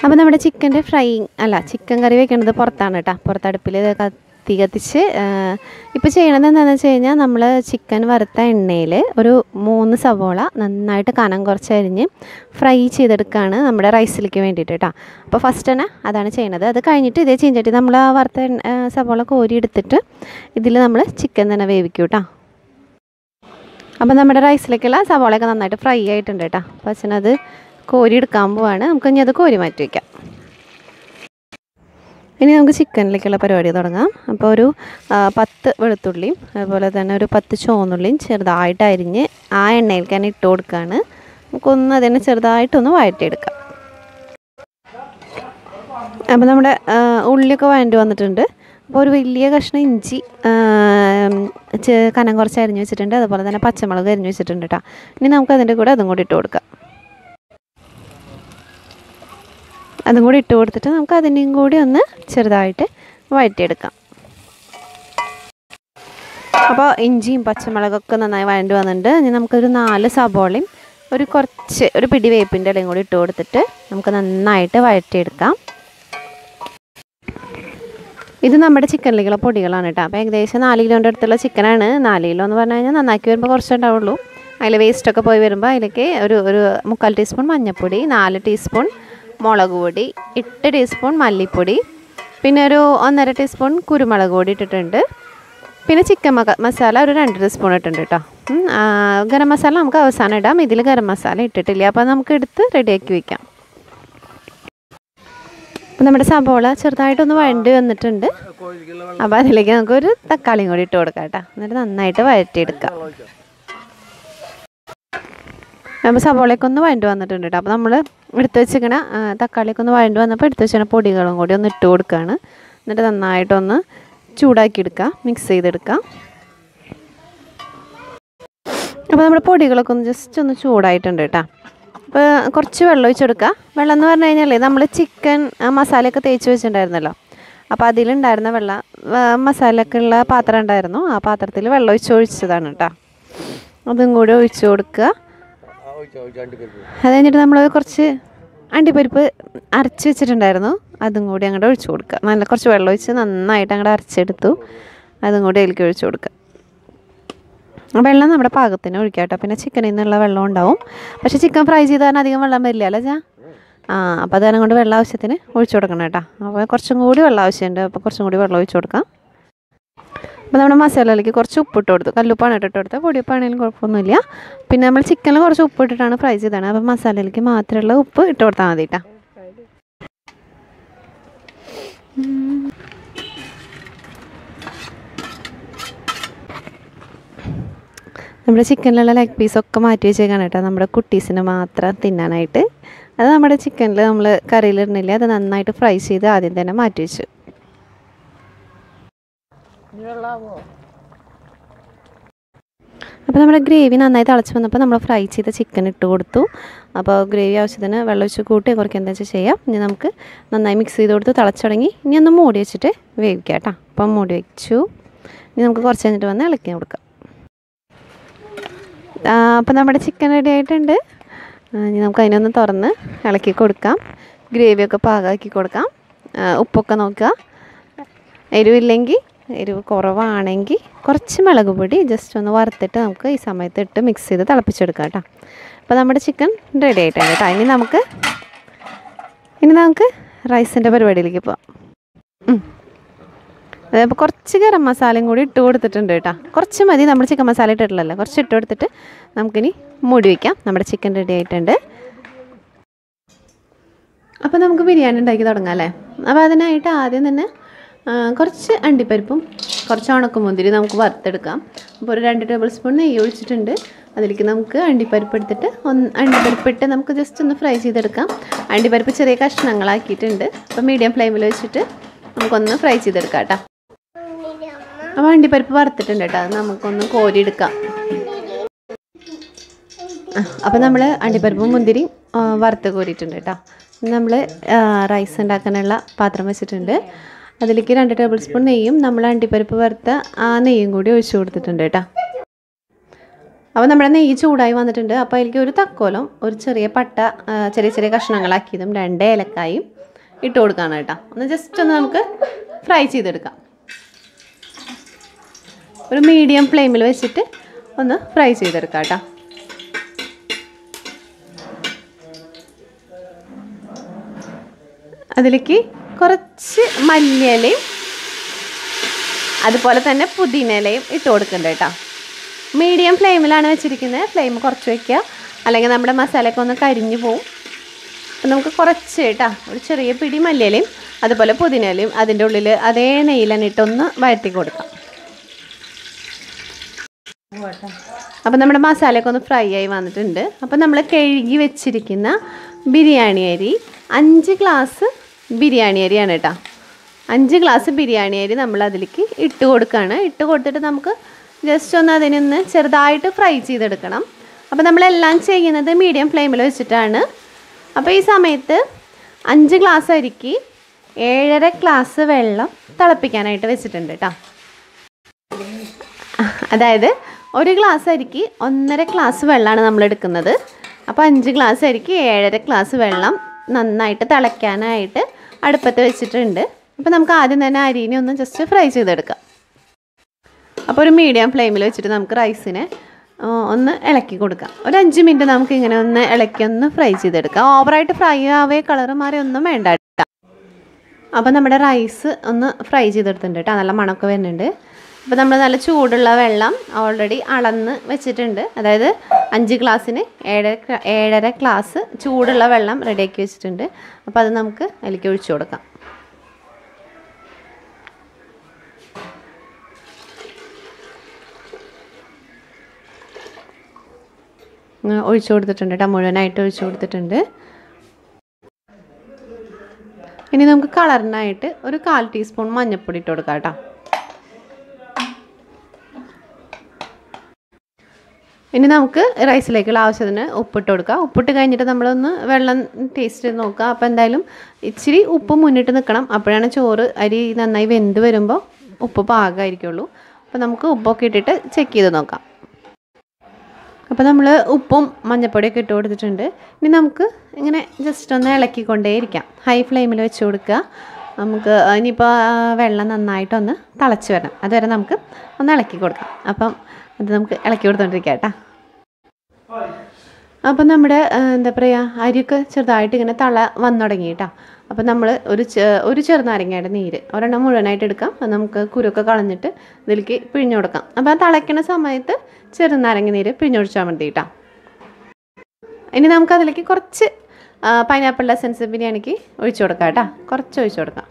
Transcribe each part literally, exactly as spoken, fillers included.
അപ്പോൾ നമ്മുടെ ചിക്കൻ്റെ ഫ്രൈയിങ് അല്ല ചിക്കൻ കറി വെക്കുന്നത് പുറത്താണ് കേട്ടോ. പുറത്തടുപ്പിൽ കത്തി കത്തിച്ച് ഇപ്പോൾ ചെയ്യണത് എന്താണെന്ന് വെച്ച് കഴിഞ്ഞാൽ നമ്മൾ ചിക്കൻ വറുത്ത എണ്ണയിൽ ഒരു മൂന്ന് സവോള നന്നായിട്ട് കനം കുറച്ച് അരിഞ്ഞ് ഫ്രൈ ചെയ്തെടുക്കുകയാണ് നമ്മുടെ റൈസിലേക്ക് വേണ്ടിയിട്ട് കേട്ടോ. അപ്പോൾ ഫസ്റ്റ് തന്നെ അതാണ് ചെയ്യണത്. അത് കഴിഞ്ഞിട്ട് ഇതേ ചീഞ്ചട്ടി നമ്മൾ ആ വറുത്ത സവോള കോരി എടുത്തിട്ട് ഇതിൽ നമ്മൾ ചിക്കൻ തന്നെ വേവിക്കും കേട്ടോ. അപ്പോൾ നമ്മുടെ റൈസിലേക്കുള്ള സവോളയൊക്കെ നന്നായിട്ട് ഫ്രൈ ആയിട്ടുണ്ട് കേട്ടോ. അപ്പോൾ അച്ഛനത് കോരി എടുക്കാൻ പോവാണ്. നമുക്ക് ഇനി അത് കോരി മാറ്റി വയ്ക്കാം. ഇനി നമുക്ക് ചിക്കനിലേക്കുള്ള പരിപാടി തുടങ്ങാം. അപ്പോൾ ഒരു പത്ത് വെളുത്തുള്ളിയും അതുപോലെ തന്നെ ഒരു പത്ത് ചുവന്നുള്ളിയും ചെറുതായിട്ട് അരിഞ്ഞ് ആ എണ്ണയിലേക്ക് തന്നെ ഇട്ട് കൊടുക്കുകയാണ്. നമുക്കൊന്ന് അതിനെ ചെറുതായിട്ടൊന്ന് വഴറ്റിയെടുക്കാം. അപ്പോൾ നമ്മുടെ ഉള്ളിയൊക്കെ വഴണ്ടി വന്നിട്ടുണ്ട്. അപ്പോൾ ഒരു വലിയ കഷ്ണം ഇഞ്ചി കനം കുറച്ച് അരിഞ്ഞ് വെച്ചിട്ടുണ്ട്. അതുപോലെ തന്നെ പച്ചമുളക് അരിഞ്ഞ് വെച്ചിട്ടുണ്ട് കേട്ടോ. ഇനി നമുക്ക് അതിൻ്റെ കൂടെ അതും കൂടി ഇട്ട് കൊടുക്കാം. അതും കൂടി ഇട്ട് കൊടുത്തിട്ട് നമുക്ക് അതിൻ്റെയും കൂടി ഒന്ന് ചെറുതായിട്ട് വഴറ്റിയെടുക്കാം. അപ്പോൾ ഇഞ്ചിയും പച്ചമുളകൊക്കെ നന്നായി വഴണ്ടി വന്നിട്ടുണ്ട്. ഇനി നമുക്കൊരു നാല് സബോളയും ഒരു കുറച്ച് ഒരു പിടി വേപ്പിൻ്റെ ഇലയും കൂടി ഇട്ട് കൊടുത്തിട്ട് നമുക്ക് നന്നായിട്ട് വഴറ്റിയെടുക്കാം. ഇത് നമ്മുടെ ചിക്കനിലേക്കുള്ള പൊടികളാണ് കേട്ടോ. അപ്പോൾ ഏകദേശം നാല് കിലോൻ്റെ അടുത്തുള്ള ചിക്കനാണ്. നാല് കിലോ എന്ന് പറഞ്ഞു കഴിഞ്ഞാൽ നന്നാക്കി വരുമ്പോൾ കുറച്ചുണ്ടാവുള്ളൂ. അതിൽ വേസ്റ്റൊക്കെ പോയി വരുമ്പോൾ അതിലേക്ക് ഒരു ഒരു മുക്കാൽ ടീസ്പൂൺ മഞ്ഞൾപ്പൊടി, നാല് ടീസ്പൂൺ മുളക് പൊടി, എട്ട് ടീസ്പൂൺ മല്ലിപ്പൊടി, പിന്നെ ഒരു ഒന്നര ടീസ്പൂൺ കുരുമുളക് പൊടി ഇട്ടിട്ടുണ്ട്. പിന്നെ ചിക്കൻ മക മസാല ഒരു രണ്ട് ടീസ്പൂൺ ഇട്ടിട്ടുണ്ട് കേട്ടോ. ഗരം മസാല നമുക്ക് അവസാനം ഇടാം. ഇതിൽ ഗരം മസാല ഇട്ടിട്ടില്ല. അപ്പോൾ നമുക്ക് എടുത്ത് റെഡിയാക്കി വയ്ക്കാം. അപ്പോൾ നമ്മുടെ സബോള ചെറുതായിട്ടൊന്ന് വഴണ്ടി വന്നിട്ടുണ്ട്. അപ്പോൾ അതിലേക്ക് നമുക്കൊരു തക്കാളിയും കൂടി ഇട്ട് കൊടുക്കാം കേട്ടോ. എന്നിട്ട് നന്നായിട്ട് വഴറ്റിയെടുക്കാം. അപ്പോൾ സബോളയൊക്കെ ഒന്ന് വഴണ്ടി വന്നിട്ടുണ്ട് കേട്ടോ. അപ്പോൾ നമ്മൾ എടുത്ത് വെച്ചിരിക്കണ തക്കാളിയൊക്കെ ഒന്ന് വഴണ്ടി വന്നപ്പോൾ എടുത്ത് വെച്ചിരിക്കണ പൊടികളും കൂടി ഒന്ന് ഇട്ട് കൊടുക്കുകയാണ്. എന്നിട്ട് നന്നായിട്ടൊന്ന് ചൂടാക്കി എടുക്കുക, മിക്സ് ചെയ്തെടുക്കുക. അപ്പോൾ നമ്മുടെ പൊടികളൊക്കെ ഒന്ന് ജസ്റ്റ് ഒന്ന് ചൂടായിട്ടുണ്ട് കേട്ടോ. അപ്പോൾ കുറച്ച് വെള്ളം ഒഴിച്ചെടുക്കുക. വെള്ളം എന്ന് പറഞ്ഞു കഴിഞ്ഞാൽ നമ്മൾ ചിക്കൻ മസാലയൊക്കെ തേച്ച് വെച്ചിട്ടുണ്ടായിരുന്നല്ലോ. അപ്പോൾ അതിലുണ്ടായിരുന്ന വെള്ളം മസാലയൊക്കെ ഉള്ള പാത്രം ഉണ്ടായിരുന്നു. ആ പാത്രത്തിൽ വെള്ളം ഒഴിച്ച് ഒഴിച്ചതാണ് കേട്ടോ. അതും കൂടി ഒഴിച്ച് കൊടുക്കുക. അത് കഴിഞ്ഞിട്ട് നമ്മൾ കുറച്ച് അണ്ടിപ്പരിപ്പ് അരച്ച് വെച്ചിട്ടുണ്ടായിരുന്നു. അതും കൂടി അങ്ങോട്ട് ഒഴിച്ച് കൊടുക്കുക. നല്ല കുറച്ച് വെള്ളം ഒഴിച്ച് നന്നായിട്ട് അങ്ങോട്ട് അരച്ചെടുത്തു. അതും കൂടി അതിലേക്ക് ഒഴിച്ച് കൊടുക്കുക. വെള്ളം നമ്മുടെ പാകത്തിന് ഒഴിക്കുക കേട്ടോ. പിന്നെ ചിക്കനിൽ നിന്നുള്ള വെള്ളം ഉണ്ടാവും. പക്ഷേ ചിക്കൻ ഫ്രൈ ചെയ്താൽ അധികം വെള്ളം വരില്ല അല്ലേ ചാ? ആ അപ്പോൾ അതിനെ കൊണ്ട് വെള്ളം ആവശ്യത്തിന് ഒഴിച്ച് കൊടുക്കണം കേട്ടോ. അപ്പോൾ കുറച്ചും കൂടി വെള്ളം ആവശ്യമുണ്ട്. അപ്പോൾ കുറച്ചും കൂടി വെള്ളം ഒഴിച്ച് കൊടുക്കാം. അപ്പോൾ നമ്മുടെ മസാലയിലേക്ക് കുറച്ച് ഉപ്പിട്ട് കൊടുത്തു. കല്ലുപ്പാണ് ഇട്ടിട്ട് കൊടുത്തത്. പൊടിയുപ്പാണെങ്കിലും കുഴപ്പമൊന്നുമില്ല. പിന്നെ നമ്മൾ ചിക്കനിൽ കുറച്ച് ഉപ്പ് ഇട്ടിട്ടാണ് ഫ്രൈ ചെയ്തതാണ്. അപ്പോൾ മസാലയിലേക്ക് മാത്രമുള്ള ഉപ്പ് ഇട്ട് കൊടുത്താൽ മതി കേട്ടോ. നമ്മുടെ ചിക്കനിലുള്ള ലെഗ് പീസൊക്കെ മാറ്റി വെച്ചേക്കാണ് കേട്ടോ. നമ്മുടെ കുട്ടീസിന് മാത്രം തിന്നാനായിട്ട്. അത് നമ്മുടെ ചിക്കനിൽ നമ്മൾ കറിയിലിടുന്നില്ല. അത് നന്നായിട്ട് ഫ്രൈ ചെയ്ത് ആദ്യം തന്നെ മാറ്റി വെച്ചു. അപ്പോൾ നമ്മുടെ ഗ്രേവി നന്നായി തിളച്ച് വന്നപ്പോൾ നമ്മൾ ഫ്രൈ ചെയ്ത ചിക്കൻ ഇട്ട് കൊടുത്തു. അപ്പോൾ ഗ്രേവി ആവശ്യത്തിന് വെള്ളം ഒഴിച്ച് കൂട്ടി കുറയ്ക്കുക എന്താ വെച്ചാൽ ചെയ്യാം. ഇനി നമുക്ക് നന്നായി മിക്സ് ചെയ്ത് കൊടുത്ത് തിളച്ച് തുടങ്ങി. ഇനി ഒന്ന് മൂടി വെച്ചിട്ട് വേവിക്കാം കേട്ടോ. അപ്പം മൂടി വെച്ചു. ഇനി നമുക്ക് കുറച്ച് കഴിഞ്ഞിട്ട് വന്ന് ഇളക്കി കൊടുക്കാം. അപ്പോൾ നമ്മുടെ ചിക്കൻ റെഡി ആയിട്ടുണ്ട്. ഇനി നമുക്ക് അതിനൊന്ന് തുറന്ന് ഇളക്കി കൊടുക്കാം. ഗ്രേവിയൊക്കെ പാകമാക്കി കൊടുക്കാം. ഉപ്പൊക്കെ നോക്കുക. എരിവില്ലെങ്കിൽ എരിവ് കുറവാണെങ്കിൽ കുറച്ച് മുളക് പൊടി ജസ്റ്റ് ഒന്ന് വറുത്തിട്ട് നമുക്ക് ഈ സമയത്ത് ഇട്ട് മിക്സ് ചെയ്ത് തിളപ്പിച്ചെടുക്കാം കേട്ടോ. അപ്പോൾ നമ്മുടെ ചിക്കൻ റെഡി ആയിട്ടുണ്ട് കേട്ടോ. ഇനി നമുക്ക് ഇനി നമുക്ക് റൈസിൻ്റെ പരിപാടിയിലേക്ക് പോവാം. അതേപോലെ കുറച്ച് ഗരം മസാലയും കൂടി ഇട്ട് കൊടുത്തിട്ടുണ്ട് കേട്ടോ. കുറച്ച് മതി. നമ്മൾ ചിക്കൻ മസാല ഇട്ടിട്ടില്ലല്ലോ. കുറച്ച് ഇട്ട് കൊടുത്തിട്ട് നമുക്കിനി മൂടി വയ്ക്കാം. നമ്മുടെ ചിക്കൻ റെഡി ആയിട്ടുണ്ട്. അപ്പോൾ നമുക്ക് ബിരിയാണി ഉണ്ടാക്കി തുടങ്ങാം അല്ലേ. അപ്പോൾ അതിനായിട്ട് ആദ്യം തന്നെ കുറച്ച് അണ്ടിപ്പരിപ്പും കുറച്ച് ഉണക്കമുന്തിരി നമുക്ക് വറുത്തെടുക്കാം. അപ്പോൾ ഒരു രണ്ട് ടേബിൾ സ്പൂൺ നെയ്യ് ഒഴിച്ചിട്ടുണ്ട്. അതിലേക്ക് നമുക്ക് അണ്ടിപ്പരിപ്പ് എടുത്തിട്ട് ഒന്ന് അണ്ടിപ്പരിപ്പിട്ട് നമുക്ക് ജസ്റ്റ് ഒന്ന് ഫ്രൈ ചെയ്തെടുക്കാം. അണ്ടിപ്പരിപ്പ് ചെറിയ കഷ്ണങ്ങളാക്കിയിട്ടുണ്ട്. അപ്പോൾ മീഡിയം ഫ്ലെയിമിൽ വെച്ചിട്ട് നമുക്കൊന്ന് ഫ്രൈ ചെയ്തെടുക്കാം കേട്ടോ. അപ്പോൾ അണ്ടിപ്പരിപ്പ് വറുത്തിട്ടുണ്ട് കേട്ടോ. അത് നമുക്കൊന്ന് കോരിയെടുക്കാം. അപ്പോൾ നമ്മൾ അണ്ടിപ്പരിപ്പും മുന്തിരി വറുത്ത് കോരിയിട്ടുണ്ട് കേട്ടോ. നമ്മൾ റൈസ് ഉണ്ടാക്കാനുള്ള പാത്രം വെച്ചിട്ടുണ്ട്. അതിലേക്ക് രണ്ട് ടേബിൾ സ്പൂൺ നെയ്യും നമ്മൾ അണ്ടിപ്പരിപ്പ് വറുത്ത ആ നെയ്യും കൂടി ഒഴിച്ച് കൊടുത്തിട്ടുണ്ട് കേട്ടോ. അപ്പോൾ നമ്മുടെ നെയ്യ് ചൂടായി വന്നിട്ടുണ്ട്. അപ്പോൾ അതിലേക്ക് ഒരു തക്കോലം, ഒരു ചെറിയ പട്ട ചെറിയ ചെറിയ കഷ്ണങ്ങളാക്കിയതും രണ്ട് ഏലക്കായും ഇട്ട് കൊടുക്കുകയാണ് കേട്ടോ. ഒന്ന് ജസ്റ്റ് ഒന്ന് നമുക്ക് ഫ്രൈ ചെയ്തെടുക്കാം. ഒരു മീഡിയം ഫ്ലെയിമിൽ വെച്ചിട്ട് ഒന്ന് ഫ്രൈ ചെയ്തെടുക്കാം കേട്ടോ. അതിലേക്ക് കുറച്ച് മല്ലിയിലയും അതുപോലെ തന്നെ പുതിനയിലയും ഇട്ട് കൊടുക്കുന്നുണ്ട് കേട്ടോ. മീഡിയം ഫ്ലെയിമിലാണ് വെച്ചിരിക്കുന്നത്. ഫ്ലെയിം കുറച്ച് വയ്ക്കുക, അല്ലെങ്കിൽ നമ്മുടെ മസാലയൊക്കെ ഒന്ന് കരിഞ്ഞു പോവും. അപ്പം നമുക്ക് കുറച്ച് കേട്ടോ ഒരു ചെറിയ പിടി മല്ലിയിലയും അതുപോലെ പുതിനയിലയും അതിൻ്റെ ഉള്ളിൽ അതേ നെയ്യിൽ തന്നെ ഇട്ടൊന്ന് വഴറ്റി കൊടുക്കാം. അപ്പം നമ്മുടെ മസാലയൊക്കെ ഒന്ന് ഫ്രൈ ആയി വന്നിട്ടുണ്ട്. അപ്പം നമ്മൾ കഴുകി വെച്ചിരിക്കുന്ന ബിരിയാണി അരി, അഞ്ച് ഗ്ലാസ് ബിരിയാണി അരിയാണ് കേട്ടോ. അഞ്ച് ഗ്ലാസ് ബിരിയാണി അരി നമ്മൾ അതിലേക്ക് ഇട്ട് കൊടുക്കുകയാണ്. ഇട്ട് കൊടുത്തിട്ട് നമുക്ക് ജസ്റ്റ് ഒന്ന് അതിനൊന്ന് ചെറുതായിട്ട് ഫ്രൈ ചെയ്തെടുക്കണം. അപ്പോൾ നമ്മളെല്ലാം ചെയ്യുന്നത് മീഡിയം ഫ്ലെയിമിൽ വെച്ചിട്ടാണ്. അപ്പോൾ ഈ സമയത്ത് അഞ്ച് ഗ്ലാസ് അരിക്ക് ഏഴര ഗ്ലാസ് വെള്ളം തിളപ്പിക്കാനായിട്ട് വെച്ചിട്ടുണ്ട് കേട്ടോ. അതായത് ഒരു ഗ്ലാസ് അരിക്ക് ഒന്നര ഗ്ലാസ് വെള്ളമാണ് നമ്മൾ എടുക്കുന്നത്. അപ്പോൾ അഞ്ച് ഗ്ലാസ് അരിക്ക് ഏഴര ഗ്ലാസ് വെള്ളം നന്നായിട്ട് തിളയ്ക്കാനായിട്ട് അടുപ്പത്ത് വെച്ചിട്ടുണ്ട്. അപ്പോൾ നമുക്ക് ആദ്യം തന്നെ അരിനെ ഒന്ന് ജസ്റ്റ് ഫ്രൈ ചെയ്തെടുക്കാം. അപ്പോൾ ഒരു മീഡിയം ഫ്ലെയിമിൽ വെച്ചിട്ട് നമുക്ക് റൈസിനെ ഒന്ന് ഇളക്കി കൊടുക്കാം. ഒരു അഞ്ച് മിനിറ്റ് നമുക്ക് ഇങ്ങനെ ഒന്ന് ഇളക്കി ഒന്ന് ഫ്രൈ ചെയ്തെടുക്കാം. ഓവറായിട്ട് ഫ്രൈ ആവേ കളറ് മാറി ഒന്നും വേണ്ട കേട്ടോ. അപ്പോൾ നമ്മുടെ റൈസ് ഒന്ന് ഫ്രൈ ചെയ്തെടുത്തിട്ടുണ്ട് കേട്ടോ. നല്ല മണമൊക്കെ വരുന്നുണ്ട്. അപ്പോൾ നമ്മൾ നല്ല ചൂടുള്ള വെള്ളം ഓൾറെഡി അളന്ന് വെച്ചിട്ടുണ്ട്. അതായത് അഞ്ച് ഗ്ലാസ്സിന് ഏഴര ഏഴര ഗ്ലാസ് ചൂടുള്ള വെള്ളം റെഡിയാക്കി വെച്ചിട്ടുണ്ട്. അപ്പോൾ അത് നമുക്ക് അതിലേക്ക് ഒഴിച്ചു കൊടുക്കാം. ഒഴിച്ചു കൊടുത്തിട്ടുണ്ട് കേട്ടോ. മുഴുവനായിട്ട് ഒഴിച്ചു കൊടുത്തിട്ടുണ്ട്. ഇനി നമുക്ക് കളറിനായിട്ട് ഒരു കാൽ ടീസ്പൂൺ മഞ്ഞൾപ്പൊടി ഇട്ട് കൊടുക്കാം കേട്ടോ. ഇനി നമുക്ക് റൈസിലേക്കുള്ള ആവശ്യത്തിന് ഉപ്പിട്ട് കൊടുക്കാം. ഉപ്പിട്ട് കഴിഞ്ഞിട്ട് നമ്മളൊന്ന് വെള്ളം ടേസ്റ്റ് ചെയ്ത് നോക്കുക. അപ്പോൾ എന്തായാലും ഇച്ചിരി ഉപ്പ് മുന്നിട്ട് നിൽക്കണം. അപ്പോഴാണ് ചോറ് അരി നന്നായി വെന്ത് വരുമ്പോൾ ഉപ്പ് പാകമായിരിക്കുള്ളൂ. അപ്പോൾ നമുക്ക് ഉപ്പൊക്കെ ഇട്ടിട്ട് ചെക്ക് ചെയ്ത് നോക്കാം. അപ്പോൾ നമ്മൾ ഉപ്പും മഞ്ഞൾപ്പൊടിയൊക്കെ ഇട്ട് കൊടുത്തിട്ടുണ്ട്. ഇനി നമുക്ക് ഇങ്ങനെ ജസ്റ്റ് ഒന്ന് ഇളക്കിക്കൊണ്ടേയിരിക്കാം. ഹൈ ഫ്ലെയിമിൽ വെച്ച് കൊടുക്കുക. നമുക്ക് ഇനിയിപ്പോൾ വെള്ളം നന്നായിട്ടൊന്ന് തിളച്ച് വരണം. അതുവരെ നമുക്ക് ഒന്ന് ഇളക്കി കൊടുക്കാം. അപ്പം അത് നമുക്ക് ഇളക്കി കൊടുത്തോണ്ടിരിക്കാം കേട്ടോ. അപ്പം നമ്മുടെ എന്താ പറയുക അരിയൊക്കെ ചെറുതായിട്ട് ഇങ്ങനെ തള വന്നു തുടങ്ങി കേട്ടോ. അപ്പം നമ്മൾ ഒരു ഒരു ചെറുനാരങ്ങയുടെ നീര് ഒരെണ്ണം മുഴുവനായിട്ട് എടുക്കാം. അത് നമുക്ക് കുരുക്കെ കളഞ്ഞിട്ട് ഇതിലേക്ക് പിഴിഞ്ഞു കൊടുക്കാം. അപ്പോൾ ആ തിളയ്ക്കുന്ന സമയത്ത് ചെറുനാരങ്ങ നീര് പിഴിഞ്ഞൊഴിച്ചാൽ മതി കേട്ടോ. ഇനി നമുക്കതിലേക്ക് കുറച്ച് പൈനാപ്പിൾ എസൻസ് ബിരിയാണിക്ക് ഒഴിച്ചു കൊടുക്കാം കേട്ടോ. കുറച്ച് ഒഴിച്ചു കൊടുക്കാം.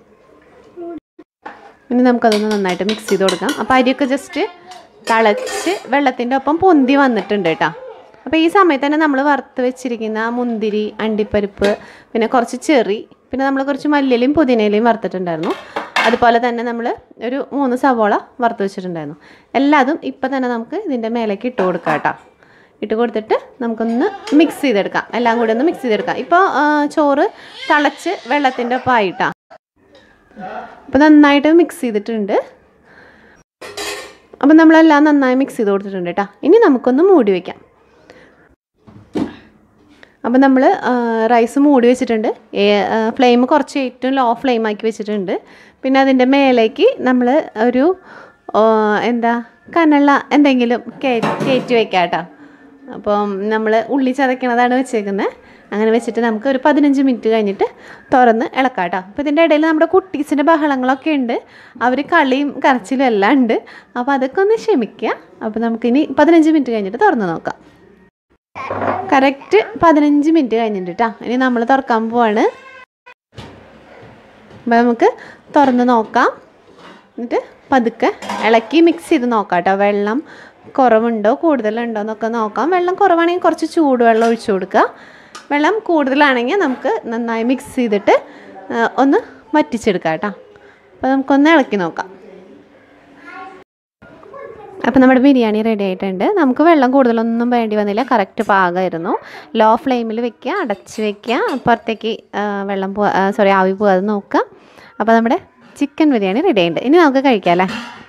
ഇനി നമുക്കതൊന്ന് നന്നായിട്ട് മിക്സ് ചെയ്ത് കൊടുക്കാം. അപ്പോൾ അരിയൊക്കെ ജസ്റ്റ് തിളച്ച് വെള്ളത്തിൻ്റെ ഒപ്പം പൊന്തി വന്നിട്ടുണ്ട് കേട്ടോ. അപ്പോൾ ഈ സമയത്ത് തന്നെ നമ്മൾ വറുത്ത് വെച്ചിരിക്കുന്ന മുന്തിരി, അണ്ടിപ്പരിപ്പ്, പിന്നെ കുറച്ച് ചെറി, പിന്നെ നമ്മൾ കുറച്ച് മല്ലിയിലയും പുതിനയിലയും വറുത്തിട്ടുണ്ടായിരുന്നു. അതുപോലെ തന്നെ നമ്മൾ ഒരു മൂന്ന് സവോള വറുത്ത് വെച്ചിട്ടുണ്ടായിരുന്നു. എല്ലാതും ഇപ്പം തന്നെ നമുക്ക് ഇതിൻ്റെ മേലേക്ക് ഇട്ട് കൊടുക്കാം കേട്ടോ. ഇട്ട് കൊടുത്തിട്ട് നമുക്കൊന്ന് മിക്സ് ചെയ്തെടുക്കാം. എല്ലാം കൂടി ഒന്ന് മിക്സ് ചെയ്തെടുക്കാം. ഇപ്പോൾ ചോറ് തിളച്ച് വെള്ളത്തിൻ്റെ ഒപ്പം ആയിട്ടാണ്. അപ്പോൾ നന്നായിട്ട് മിക്സ് ചെയ്തിട്ടുണ്ട്. അപ്പം നമ്മളെല്ലാം നന്നായി മിക്സ് ചെയ്ത് കൊടുത്തിട്ടുണ്ട് കേട്ടോ. ഇനി നമുക്കൊന്ന് മൂടി വയ്ക്കാം. അപ്പം നമ്മൾ റൈസ് മൂടി വെച്ചിട്ടുണ്ട്. ഫ്ലെയിം കുറച്ച് ഏറ്റവും ലോ ഫ്ലെയിം ആക്കി വെച്ചിട്ടുണ്ട്. പിന്നെ അതിൻ്റെ മേലേക്ക് നമ്മൾ ഒരു എന്താ കനള എന്തെങ്കിലും കയറ്റി വയ്ക്കാം കേട്ടോ. അപ്പം നമ്മൾ ഉള്ളി ചതയ്ക്കണതാണ് വെച്ചേക്കുന്നത്. അങ്ങനെ വെച്ചിട്ട് നമുക്ക് ഒരു പതിനഞ്ച് മിനിറ്റ് കഴിഞ്ഞിട്ട് തുറന്ന് ഇളക്കാം കേട്ടോ. അപ്പോൾ ഇതിൻ്റെ ഇടയിൽ നമ്മുടെ കുട്ടീസിൻ്റെ ബഹളങ്ങളൊക്കെ ഉണ്ട്. അവർ കളിയും കരച്ചിലും എല്ലാം ഉണ്ട്. അപ്പോൾ അതൊക്കെ ഒന്ന് ക്ഷമിക്കുക. അപ്പോൾ നമുക്കിനി പതിനഞ്ച് മിനിറ്റ് കഴിഞ്ഞിട്ട് തുറന്ന് നോക്കാം. കറക്റ്റ് പതിനഞ്ച് മിനിറ്റ് കഴിഞ്ഞിട്ട് കേട്ടോ. ഇനി നമ്മൾ തുറക്കാൻ പോവാണ്. അപ്പോൾ നമുക്ക് തുറന്ന് നോക്കാം. എന്നിട്ട് പതുക്കെ ഇളക്കി മിക്സ് ചെയ്ത് നോക്കാം കേട്ടോ. വെള്ളം കുറവുണ്ടോ കൂടുതലുണ്ടോ എന്നൊക്കെ നോക്കാം. വെള്ളം കുറവാണെങ്കിൽ കുറച്ച് ചൂടുവെള്ളം ഒഴിച്ചു കൊടുക്കുക. വെള്ളം കൂടുതലാണെങ്കിൽ നമുക്ക് നന്നായി മിക്സ് ചെയ്തിട്ട് ഒന്ന് വറ്റിച്ചെടുക്കാം കേട്ടോ. അപ്പോൾ നമുക്കൊന്ന് ഇളക്കി നോക്കാം. അപ്പോൾ നമ്മുടെ ബിരിയാണി റെഡി ആയിട്ടുണ്ട്. നമുക്ക് വെള്ളം കൂടുതലൊന്നും വേണ്ടി വന്നില്ല. കറക്റ്റ് പാകമായിരുന്നു. ലോ ഫ്ലെയിമിൽ വെക്കുക, അടച്ച് വെക്കുക. പുറത്തേക്ക് വെള്ളം പോ സോറി ആവി പോകാതെ നോക്കുക. അപ്പോൾ നമ്മുടെ ചിക്കൻ ബിരിയാണി റെഡി ആയിട്ടുണ്ട്. ഇനി നമുക്ക് കഴിക്കാം അല്ലേ.